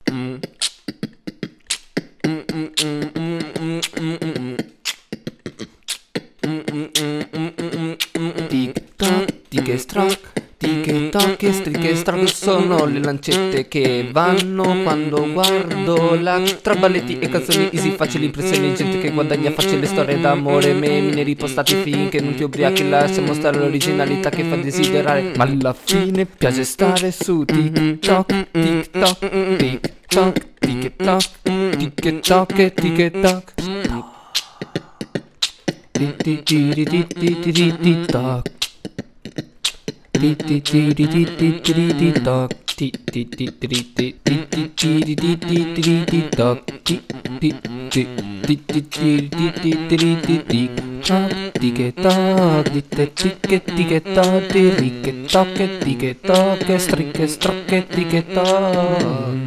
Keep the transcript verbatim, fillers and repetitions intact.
Tic-toc, tic-e-stroc, tic-e-toc e striche-stroc sono le lancette che vanno quando guardo la tra balletti e canzoni easy, facili impressioni, gente che guadagna facile storie d'amore, meme neri postati finché non ti ubriachi, lascia mostrare l'originalità che fa desiderare, ma alla fine piace stare su TikTok, TikTok, TikTok, TikTok, TikTok e TikTok. TikTok. TikTok,